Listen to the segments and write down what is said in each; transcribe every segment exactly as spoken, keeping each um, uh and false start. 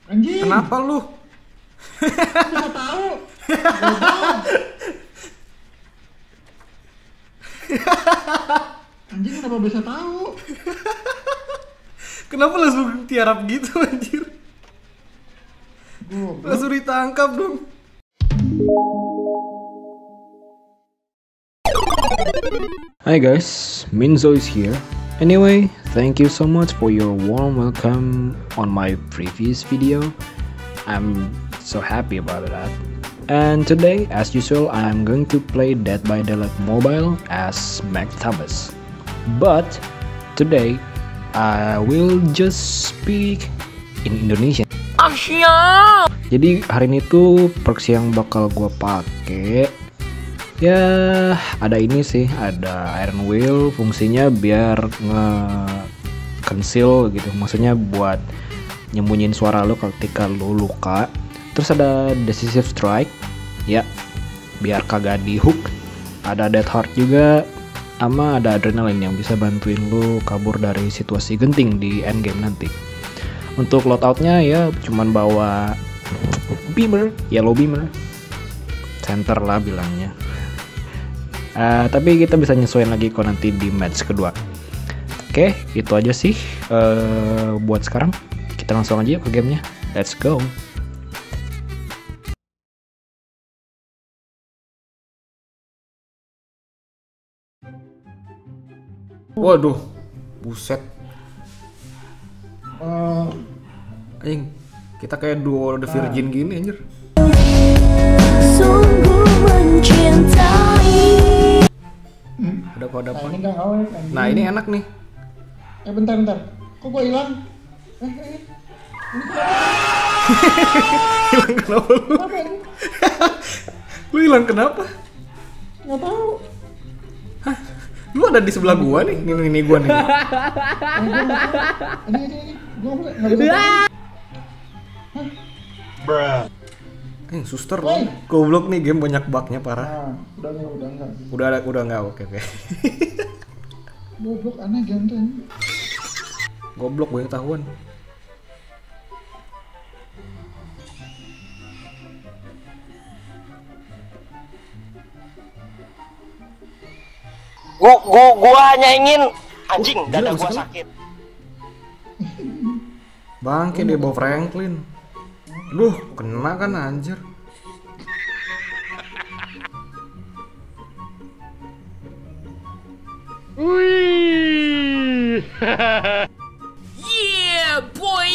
Anjing. Kenapa lu? Nggak tahu. Goblok. Anjing kenapa bisa tahu? Kenapa langsung tiarap gitu anjir? Goblok. Langsung ditangkap dong. Hi guys, Minzo is here. Anyway, thank you so much for your warm welcome on my previous video. I'm so happy about that. And today, as usual, I'm going to play Dead by Daylight Mobile as McTavish. But today, I will just speak in Indonesian. Asyik. Jadi hari ini tuh perks yang bakal gue pakai. Ya ada ini sih, ada Iron Will, fungsinya biar nge-conceal gitu, maksudnya buat nyembunyiin suara lo ketika lo luka. Terus ada Decisive Strike, ya biar kagak di hook. Ada Dead Heart juga, sama ada Adrenaline yang bisa bantuin lo kabur dari situasi genting di endgame nanti. Untuk loadoutnya ya cuman bawa Beamer, Yellow Beamer, center lah bilangnya. Uh, tapi kita bisa nyesuaiin lagi kok nanti di match kedua. Oke, itu aja sih uh, buat sekarang. Kita langsung aja ke gamenya. Let's go. Waduh, buset. Uh, Anjing, kita kayak duo The Virgin gini anjir. Sungguh mencintai. hmm. Udah kok Nah dapat. ini nggak awet. anjing. Nah, ini enak nih. Eh bentar bentar. Kok gua hilang? Eh eh. Hilang kenapa lu? Apa ini? Lu hilang kenapa? Nggak tahu. Lu ada di sebelah gua nih. Ini ini gua nih. Eh, gua nggak tahu. Ini ini ini. Gua nggak nggak bisa. tahu. Eh, suster lu. Woi. Goblok nih, game banyak bugnya parah. Nah, udah nggak udah nggak. Udah ada, udah nggak, oke oke. Goblok aneh ganteng. Goblok banyak tahuan. Gua, gua, gua hanya ingin anjing Oh, dada gila, gua maksud lu? sakit. Bangke dia bawa Franklin. Duh, kena kan anjir. Yeah, boy.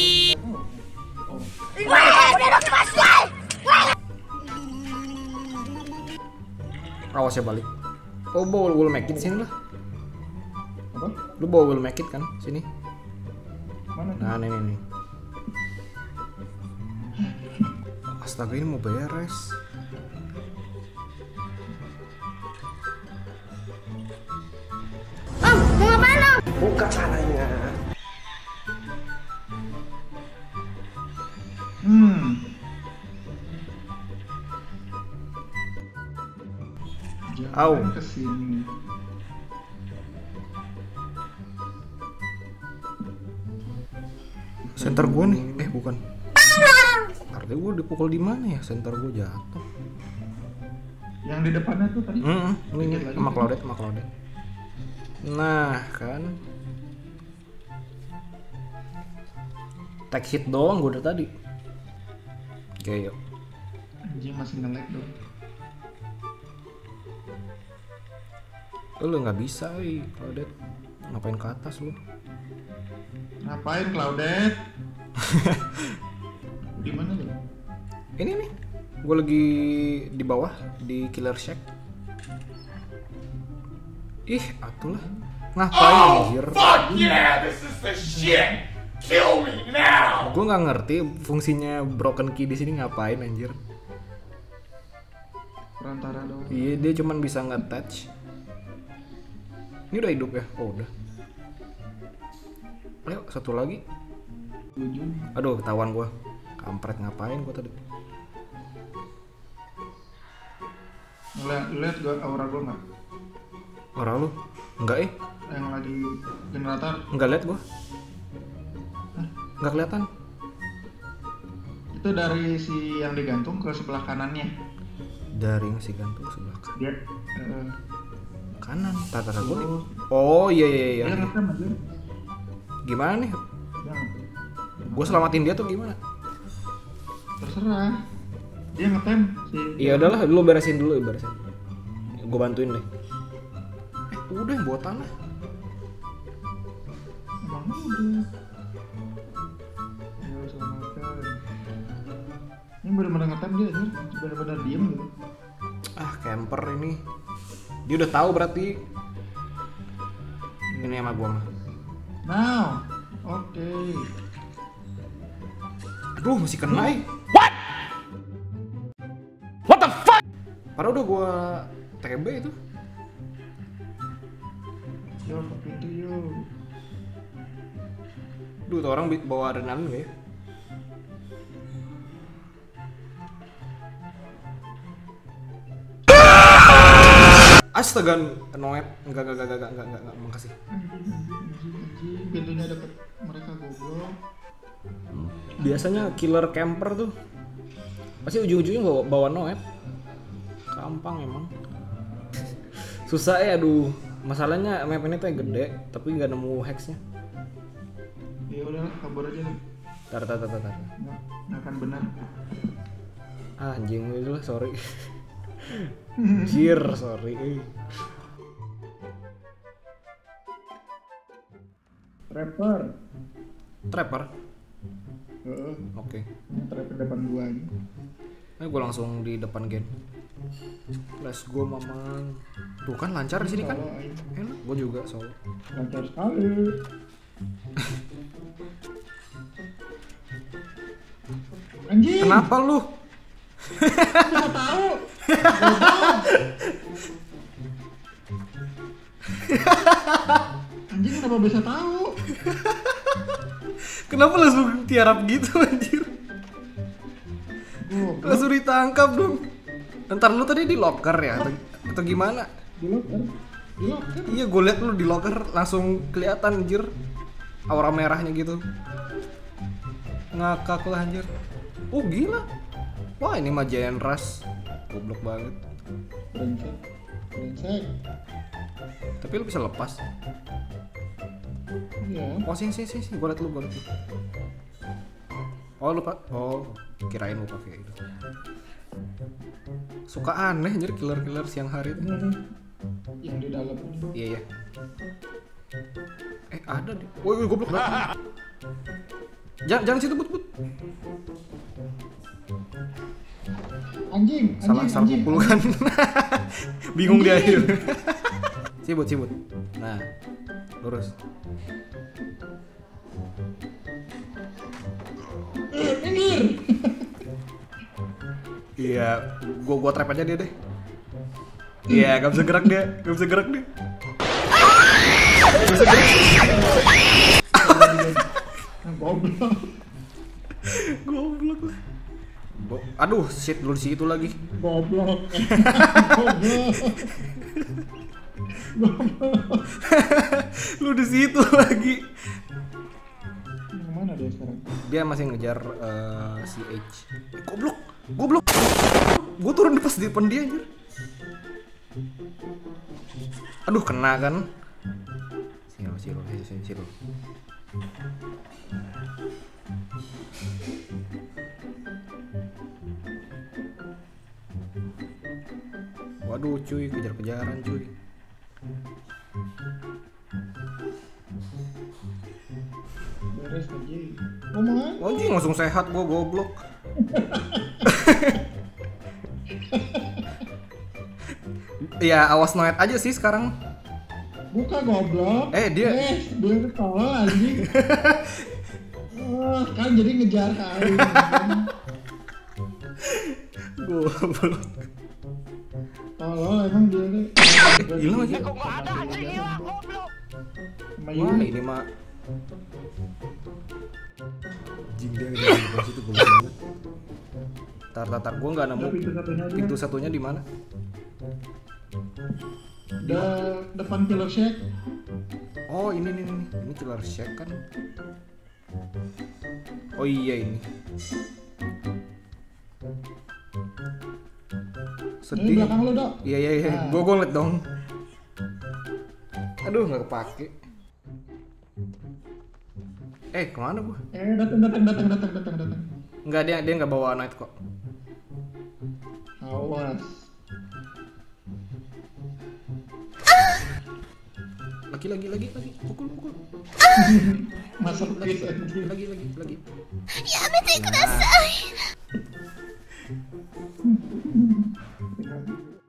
Awas ya balik. Oh, bawa will make it sini lah. Apa? Lu bawa will make it kan sini. Mana? Nah, ini nih. Astaga, ini mau beres. Om, mau ngapain om? Buka caranya. Hmm. Au. Jangan kesini. Center gua nih. Eh, bukan. Artinya gua dipukul di mana ya? Center gua jatuh. Yang di depannya tuh tadi. Hmm, ini Dikit lagi, sama kan? Claudette, sama Claudette. Nah, kan. Tag hit doang gua dari tadi. Oke, yuk. Anjing masih nge-lag dong. Lu nggak bisa, ih, Claudette. Ngapain ke atas lu? Ngapain Claudette? Di mana lu? Ini nih. Gua lagi di bawah di Killer Shack. Ih, atulah. Ngapain anjir? Fuck yeah, this is the shit! Kill me now! Gue nggak ngerti fungsinya broken key di sini ngapain anjir. Perantara dong. Iya, dia cuman bisa nge-touch. Ini udah hidup ya? Oh, udah. Ayo, satu lagi. Ujung. Aduh, ketahuan gua. Kampret, ngapain gua tadi? Ngeliat, lihat gua aura gua nggak? Orang lu? Enggak eh, Yang lagi generator. enggak lihat gua. Enggak kelihatan. Itu dari si yang digantung ke sebelah kanannya. Dari yang si gantung sebelah kanan. Dia uh, Kanan, tata tata gue. oh, Oh iya iya iya. dia ngetem aja. Gimana nih? Dia Gue selamatin dia tuh gimana? terserah. Dia ngetem si. Iya udahlah, lu beresin dulu, beresin. Gue bantuin deh. Eh, udah yang bawa tanah. Emang udah. Ayo selamatkan. Ini bener-bener ngetem dia, Jir. Bener-bener diem gitu. Ah, camper ini. Dia udah tahu berarti. Ini sama gua mah. Now, oke. Okay. Aduh, masih kena. eh. What? What the fuck? Padahal udah gua T B itu. Yo, ke pintu yo. Duh, tuh orang bi- bawa adrenalin gak ya? Astaga, noet. Enggak, enggak, enggak, enggak, enggak, enggak, enggak, makasih. Anjing, anjing, anjing. Pintunya deket mereka goblok. Biasanya killer camper tuh pasti ujung-ujungnya bawa, bawa noet. Gampang emang. Susah ya, aduh. Masalahnya map ini tuh gede, tapi nggak nemu hexnya. Ya udah, kabur aja lah. Tar, tar, tar, tar. tar. Nggak, nggak akan benar. Ah, anjing itu lah, sorry. Jir, sorry. Trapper. Trapper. Heeh. Oke. Trapper depan gua aja. Nah, gue langsung di depan gate. Let's go, mamang. Tuh kan lancar di sini kan? Solo, ayo. Enak. Gue juga solo. Lancar sekali. Anjing. Kenapa lu? Nggak tahu. Anjing kenapa bisa tahu? Kenapa langsung tiarap gitu, anjir? Goblok. Langsung ditangkap dong. Ntar lu tadi di locker ya? Atau, atau gimana? Di locker. Di locker. Iya, gue liat lu di locker langsung kelihatan, anjir. Aura merahnya gitu. Ngakak lah, anjir. Oh, gila. Wah, ini mah Giant Rush. Goblok banget. Brengsek. Brengsek. Tapi lu bisa lepas. Iya. Oh, sini, sini, sini. Gue liat lu, gue liat lu. Oh, lupa. Oh, kirain lu pakai itu. Suka aneh anjir killer-killer siang hari itu. Ini nih. Yang di dalam ini. Iya, iya. Eh, ada deh. Woi, woi, goblok banget. Jangan, jangan situ, but, but. Anjing, Salah, anjing, salah anjing, pukul kan. Bingung dia Anjing. akhir. Sibut, sibut. Nah, lurus. Eh, minggir. Iya, gua gua trap aja dia deh. Iya, gak bisa gerak dia, gak bisa gerak dia. Gak bisa gerak. Goblok. Goblok lah. Bo- Aduh, shit lu di situ lagi. Goblok. Goblok. Lu di situ lagi. Yang mana dia sekarang? Dia masih ngejar eh, si H. Eh, goblok, goblok. Gua turun pas di depan dia anjir. Aduh, kena kan. Sini, sini, sini, sini, sini. Waduh, cuy, kejar-kejaran, cuy. Beres aja. Oh mana? Anjing langsung sehat gua, goblok. Ya, awas noet aja sih sekarang. Buka goblok. Eh, dia- Eh, dia ketolol anjing. Wah, kan jadi ngejar kali. Goblok. Tolol emang dia nih. Eh, hilang aja. Sama Wah, Yuri. ini mah Jing dia ngejar di situ goblok banget. Tar, tar, tar, gua nggak nemu Udah, pintu satunya aja. pintu satunya di mana? Udah depan Killer Shack. Oh, ini nih, nih, ini killer shack kan? Oh iya ini. Ini belakang lu, Dok. Iya iya iya, Nah. gua gua ngeliat dong. Aduh nggak kepake. Eh kemana gua? Eh, datang datang datang datang datang datang. Enggak, dia dia nggak bawa knight kok. Awas. Lagi lagi lagi lagi, pukul pukul. Masuk Lagi bis anjing. lagi lagi lagi. やめてください。